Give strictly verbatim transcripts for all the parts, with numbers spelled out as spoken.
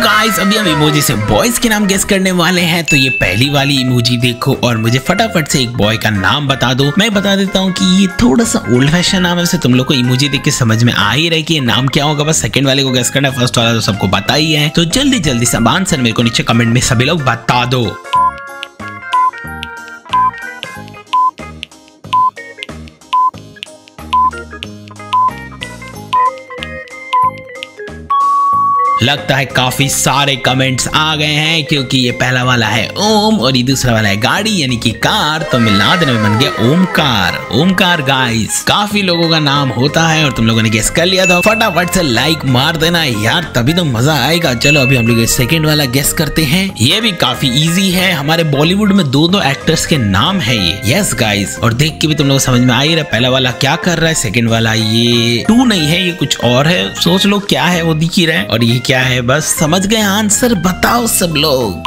Guys अभी हम emoji से बॉयज के नाम गेस करने वाले हैं। तो ये पहली वाली इमोजी देखो और मुझे फटाफट से एक बॉय का नाम बता दो। मैं बता देता हूँ कि ये थोड़ा सा ओल्ड फैशन नाम है, वैसे तुम लोग को इमोजी देख के समझ में आ ही रहा है कि ये नाम क्या होगा। बस सेकंड वाले को गेस करना है, फर्स्ट वाला तो सबको पता ही है। तो जल्दी जल्दी सब आंसर मेरे को नीचे कमेंट में सभी लोग बता दो। लगता है काफी सारे कमेंट्स आ गए हैं क्योंकि ये पहला वाला है ओम और ये दूसरा वाला है गाड़ी यानी कि कार। तो मिला देने में बन गया ओमकार। ओमकार गाइस काफी लोगों का नाम होता है और तुम लोगों ने गेस कर लिया था। फटाफट से लाइक मार देना यार, तभी तो मजा आएगा। चलो अभी हम लोग सेकंड वाला गेस करते हैं। ये भी काफी इजी है। हमारे बॉलीवुड में दो दो एक्टर्स के नाम है ये। यस गाइस, और देख के भी तुम लोग समझ में आ ही रहा है पहला वाला क्या कर रहा है। सेकंड वाला ये टू नहीं है, ये कुछ और है। सोच लो क्या है, वो दिख ही रहा है। और ये क्या है, बस समझ गए आंसर, बताओ सब लोग।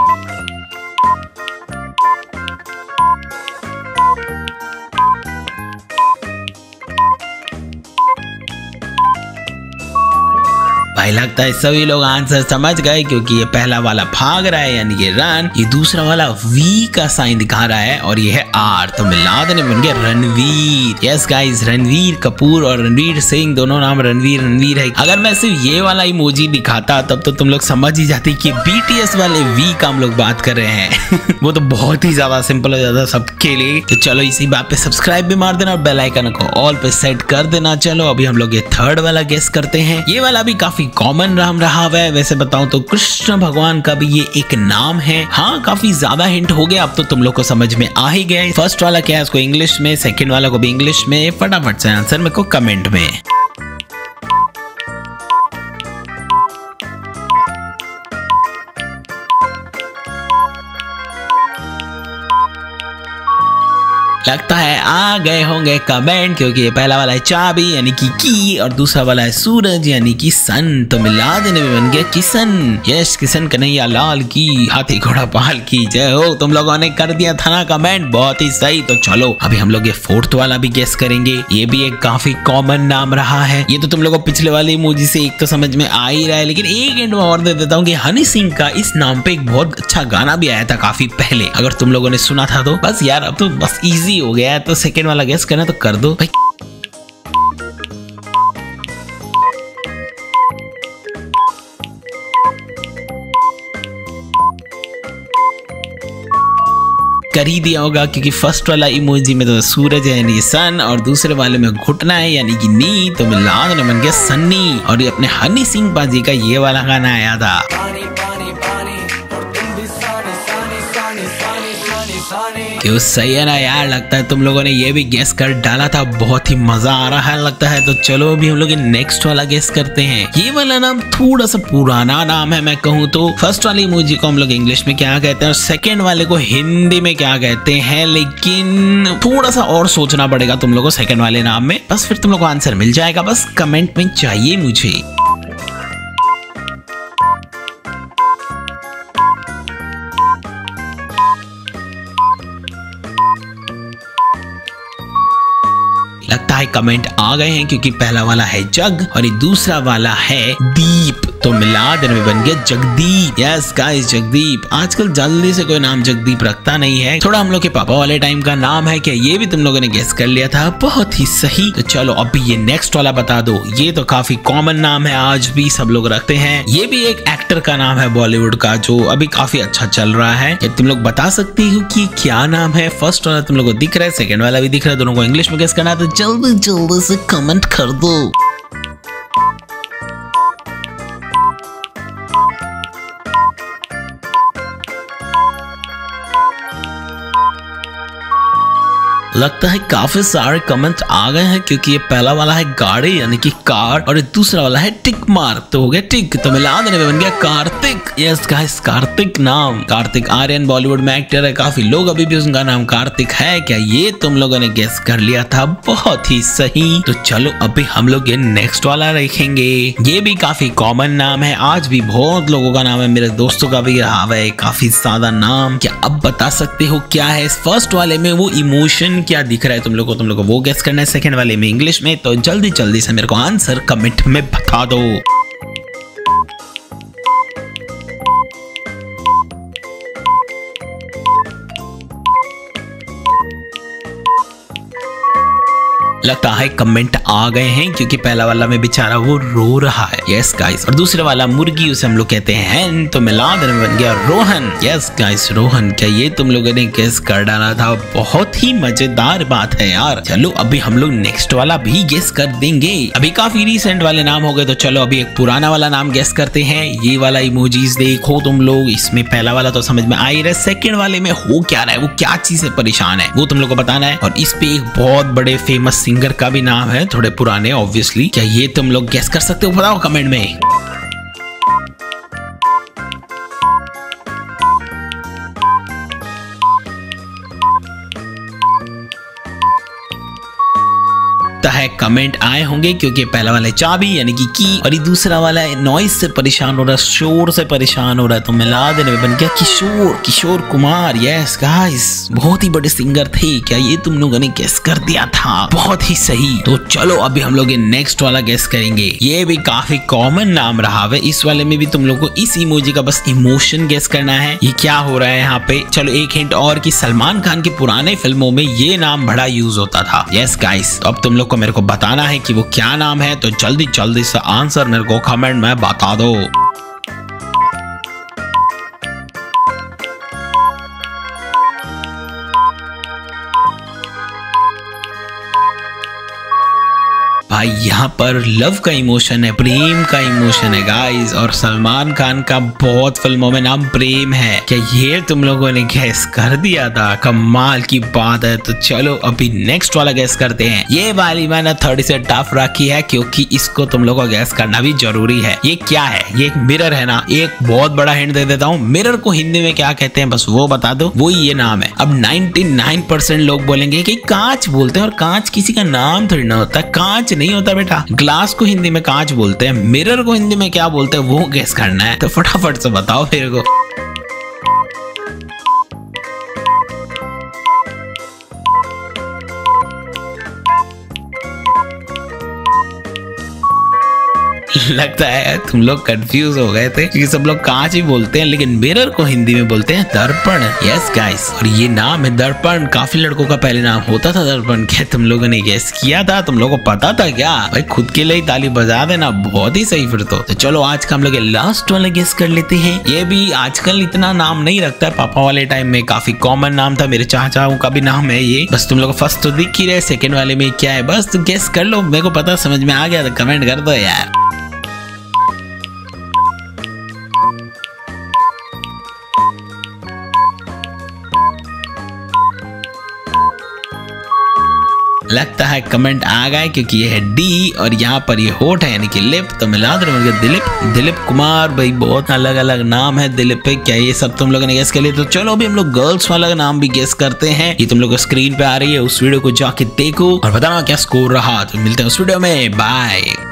भाई लगता है सभी लोग आंसर समझ गए क्योंकि ये पहला वाला भाग रहा है यानी कि रन, ये दूसरा वाला वी का साइन दिखा रहा है और ये है आर। तो मिला देने बन गया रणवीर। यस गाइस, रणवीर कपूर और रणवीर सिंह दोनों नाम रणवीर रणवीर है। अगर मैं सिर्फ ये वाला इमोजी दिखाता तब तो तुम लोग समझ ही जाते कि बीटीएस वाले वी का हम लोग बात कर रहे हैं। वो तो बहुत ही ज्यादा सिंपल हो जाता सबके लिए। तो चलो इसी बात पे सब्सक्राइब भी मार देना और बेल आइकन को ऑल पे सेट कर देना। चलो अभी हम लोग ये थर्ड वाला गेस करते हैं। ये वाला भी काफी कॉमन नाम रहा है। वैसे बताऊं तो कृष्ण भगवान का भी ये एक नाम है। हाँ काफी ज्यादा हिंट हो गया, अब तो तुम लोग को समझ में आ ही गया। फर्स्ट वाला क्या है उसको इंग्लिश में, सेकंड वाला को भी इंग्लिश में। फटाफट से आंसर मेरे को कमेंट में। लगता है आ गए होंगे कमेंट क्योंकि ये पहला वाला है चाबी यानी कि की और दूसरा वाला है सूरज यानी कि सन। तो मिला देने में बन गया किशन। यस, किशन कन्हैया लाल की, हाथी घोड़ा पाल की जय हो। तुम लोगों ने कर दिया था ना कमेंट, बहुत ही सही। तो चलो अभी हम लोग ये फोर्थ वाला भी गेस करेंगे। ये भी एक काफी कॉमन नाम रहा है। ये तो तुम लोगों को पिछले वाले इमोजी से एक तो समझ में आ ही रहा है, लेकिन एक हिंट में और दे देता हूँ कि हनी सिंह का इस नाम पे एक बहुत अच्छा गाना भी आया था काफी पहले। अगर तुम लोगों ने सुना था तो बस यार अब तो बस इजी हो गया है। तो सेकेंड वाला गेस करना तो कर दो भाई। कर ही दिया होगा क्योंकि फर्स्ट वाला इमोजी में तो सूरज है यानी सन और दूसरे वाले में घुटना है यानी कि नी। तो मिला देने बन गया सन्नी। और ये अपने हनी सिंह बाजी का ये वाला गाना आया था। क्यों सही है ना यार, लगता है तुम लोगों ने ये भी गेस कर डाला था। बहुत ही मजा आ रहा है लगता है। तो चलो अभी हम लोग नेक्स्ट वाला गेस करते हैं। ये वाला नाम थोड़ा सा पुराना नाम है मैं कहूँ तो। फर्स्ट वाले इमोजी को हम लोग इंग्लिश में क्या कहते हैं और सेकेंड वाले को हिंदी में क्या कहते हैं, लेकिन थोड़ा सा और सोचना पड़ेगा तुम लोगों को सेकेंड वाले नाम में। बस फिर तुम लोग को आंसर मिल जाएगा, बस कमेंट में चाहिए मुझे। लगता है कमेंट आ गए हैं क्योंकि पहला वाला है जग और ये दूसरा वाला है दीप। तो मिला देने में बन गया जगदीप। Yes guys, Jagdeep. आजकल जल्दी से कोई नाम जगदीप रखता नहीं है, थोड़ा हम लोग के पापा वाले टाइम का नाम है। क्या ये भी तुम लोगों ने गेस कर लिया था? बहुत ही सही। तो चलो अभी ये नेक्स्ट वाला बता दो। ये तो काफी कॉमन नाम है, आज भी सब लोग रखते हैं। ये भी एक एक्टर का नाम है बॉलीवुड का जो अभी काफी अच्छा चल रहा है। ये तुम लोग बता सकती हो कि क्या नाम है? फर्स्ट वाला तुम लोग को दिख रहा है, सेकेंड वाला भी दिख रहा है, दोनों को इंग्लिश में गेस करना है। तो जल्दी जल्दी से कमेंट कर दो। लगता है काफी सारे कमेंट आ गए हैं क्योंकि ये पहला वाला है गाड़ी यानी कि कार और ये दूसरा वाला है टिक मार्क। तो हो गया टिक। तो मिला देने में बन गया कार्तिक। यस गाइस, कार्तिक नाम। कार्तिक आर्यन बॉलीवुड में एक्टर है, काफी लोग अभी भी उनका नाम कार्तिक है। क्या ये तुम लोगों ने गेस कर लिया था? बहुत ही सही। तो चलो अभी हम लोग ये नेक्स्ट वाला देखेंगे। ये भी काफी कॉमन नाम है, आज भी बहुत लोगों का नाम है, मेरे दोस्तों का भी रहा है काफी ज्यादा नाम। क्या अब बता सकते हो क्या है? फर्स्ट वाले में वो इमोशन क्या दिख रहा है तुम लोग को, तुम लोग को वो गेस करना है। सेकंड वाले में इंग्लिश में। तो जल्दी जल्दी से मेरे को आंसर कमेंट में बता दो। लगता है कमेंट आ गए हैं क्योंकि पहला वाला में बेचारा वो रो रहा है। यस गाइस, और दूसरे वाला मुर्गी उसे हम लोग कहते हैं, तो मिला देने में बन गया रोहन। Yes guys, Rohan. क्या ये तुम लोगों ने गेस कर डाला था? बहुत ही मजेदार बात है यार। चलो अभी हम लोग नेक्स्ट वाला भी गेस कर देंगे। अभी काफी रिसेंट वाले नाम हो गए, तो चलो अभी एक पुराना वाला नाम गेस करते हैं। ये वाला इमोजीज देखो तुम लोग, इसमें पहला वाला तो समझ में आ ही रहा है, सेकंड वाले में हो क्या रहा है, वो क्या चीज से परेशान है वो तुम लोग को बताना है। और इस पे एक बहुत बड़े फेमस सिंगर का भी नाम है, थोड़े पुराने ऑब्वियसली। क्या ये तुम लोग गेस कर सकते हो? बताओ कमेंट में। है कमेंट आए होंगे क्योंकि पहला वाला चाबी यानी कि की, और ये दूसरा वाला नॉइज से परेशान हो रहा है, शोर से परेशान हो रहा है, तो मिला देने में बन गया किशोर किशोर कुमार। यस गाइस, बहुत ही बड़े सिंगर थे। क्या ये तुम लोगों ने गेस कर दिया था? बहुत ही सही। तो चलो अभी हम लोग नेक्स्ट वाला गेस करेंगे। ये भी काफी कॉमन नाम रहा है। इस वाले में भी तुम लोग को इस इमोजी का बस इमोशन गेस करना है। ये क्या हो रहा है यहाँ पे? चलो एक हिंट और कि सलमान खान की पुराने फिल्मों में ये नाम बड़ा यूज होता था। यस गाइस, अब तुम लोग को मेरे को बताना है कि वो क्या नाम है, तो जल्दी जल्दी से आंसर मेरे को कमेंट में बता दो। भाई यहाँ पर लव का इमोशन है, प्रेम का इमोशन है गाइस, और सलमान खान का बहुत फिल्मों में नाम प्रेम है। क्या ये तुम लोगों ने गैस कर दिया था? कमाल की बात है। तो चलो अभी नेक्स्ट वाला गैस करते हैं। ये वाली मैंने थोड़ी से टफ रखी है क्योंकि इसको तुम लोगों को गैस करना भी जरूरी है। ये क्या है? ये एक मिरर है ना। एक बहुत बड़ा हिंट दे देता हूँ, मिरर को हिंदी में क्या कहते हैं बस वो बता दो, वो ये नाम है। अब निन्यानवे परसेंट लोग बोलेंगे कि कांच बोलते हैं, और कांच किसी का नाम थोड़ी ना होता, कांच नहीं होता बेटा। ग्लास को हिंदी में कांच बोलते हैं, मिरर को हिंदी में क्या बोलते हैं वो गेस करना है। तो फटाफट से बताओ मेरे को। लगता है तुम लोग कंफ्यूज हो गए थे क्योंकि सब लोग कांच ही बोलते हैं, लेकिन मिरर को हिंदी में बोलते हैं दर्पण। यस गाइस, और ये नाम है दर्पण। काफी लड़कों का पहले नाम होता था दर्पण। क्या तुम लोगों ने गेस किया था? तुम लोगों को पता था क्या? भाई खुद के लिए ही ताली बजा देना, बहुत ही सही फिर तो। तो चलो आज का हम लोग लास्ट वाला गेस कर लेते हैं। ये भी आजकल इतना नाम नहीं रखता है, पापा वाले टाइम में काफी कॉमन नाम था। मेरे चाचाओं का भी नाम है ये। बस तुम लोग को फर्स्ट तो दिख ही रहे, सेकंड वाले में क्या है बस तो गेस कर लो। मेरे को पता समझ में आ गया तो कमेंट कर दो यार। लगता है कमेंट आ गए क्योंकि ये है डी, और यहाँ पर ये होठ है यानी कि लिप, तो मिला दो दिलीप दिलीप कुमार। भाई बहुत अलग अलग नाम है दिलीप पे। क्या ये सब तुम लोगों ने गेस कर लिया? तो चलो अभी हम लोग गर्ल्स वाला नाम भी गेस करते हैं। ये तुम लोग को स्क्रीन पे आ रही है, उस वीडियो को जाके देखो और बताना क्या स्कोर रहा। तो मिलते हैं उस वीडियो में, बाय।